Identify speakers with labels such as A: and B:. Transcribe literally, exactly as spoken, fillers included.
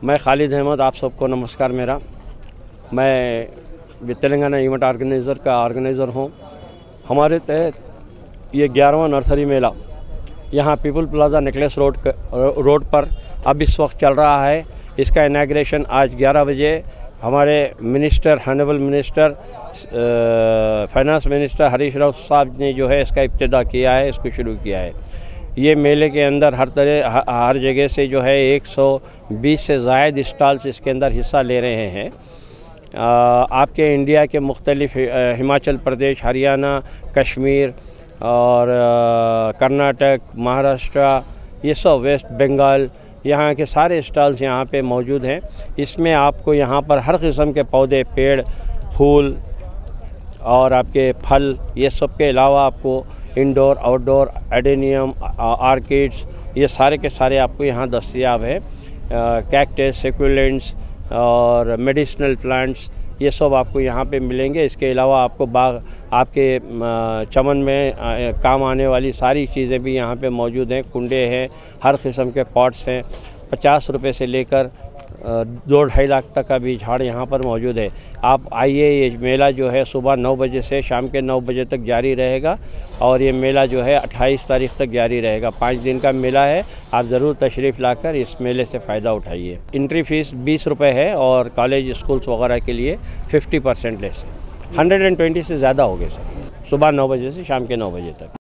A: मैं खालिद अहमद, आप सबको नमस्कार मेरा। मैं तेलंगाना इवेंट ऑर्गेनाइज़र का ऑर्गेनाइज़र हूँ। हमारे तहत ये ग्यारहवां नर्सरी मेला यहाँ people plaza necklace road road पर अब इस वक्त चल रहा है। इसका इनाग्रेशन आज ग्यारह बजे हमारे minister honourable minister finance minister Harish Rao साहब ने जो है इसका इब्तिदा किया है, इसको शुरू किया है। ये मेले के अंदर हर तरह हर जगह से जो है एक सौ बीस से ज़ायद स्टॉल्स इसके अंदर हिस्सा ले रहे हैं। आपके इंडिया के मुख्तलिफ हिमाचल प्रदेश, हरियाणा, कश्मीर और कर्नाटक, महाराष्ट्र, ये सब वेस्ट बंगाल, यहाँ के सारे स्टॉल्स यहाँ पे मौजूद हैं। इसमें आपको यहाँ पर हर किस्म के पौधे, पेड़, फूल और आपके फल, ये सब के अलावा आपको इंडोर, आउटडोर, एडेनियम, आर्किड्स, ये सारे के सारे आपको यहाँ दस्तयाब है। कैक्टस, सेक्युलेंट्स और मेडिसिनल प्लांट्स, ये सब आपको यहाँ पे मिलेंगे। इसके अलावा आपको बाग, आपके चमन में काम आने वाली सारी चीज़ें भी यहाँ पे मौजूद हैं। कुंडे हैं, हर किस्म के पॉट्स हैं। पचास रुपये से लेकर दो ढाई लाख तक का भी झाड़ यहाँ पर मौजूद है। आप आइए। ये मेला जो है सुबह नौ बजे से शाम के नौ बजे तक जारी रहेगा और ये मेला जो है अट्ठाईस तारीख तक जारी रहेगा। पाँच दिन का मेला है। आप ज़रूर तशरीफ़ लाकर इस मेले से फ़ायदा उठाइए। एंट्री फ़ीस बीस रुपये है और कॉलेज स्कूल्स वगैरह के लिए फिफ्टी परसेंट लेस है। हंड्रेड एंड ट्वेंटी से ज़्यादा हो गए सर, सुबह नौ बजे से शाम के नौ बजे तक।